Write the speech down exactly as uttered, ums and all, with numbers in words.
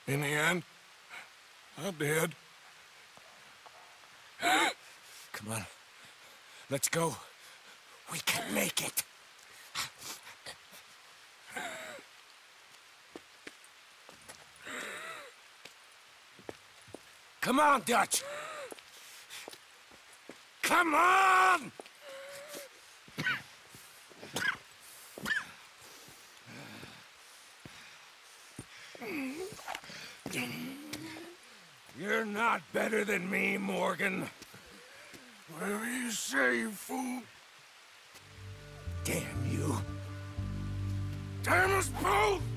In the end, I did. Come on. Let's go. We can make it. Come on, Dutch. Come on! You're not better than me, Morgan. Whatever you say, you fool. Damn you. Damn us both!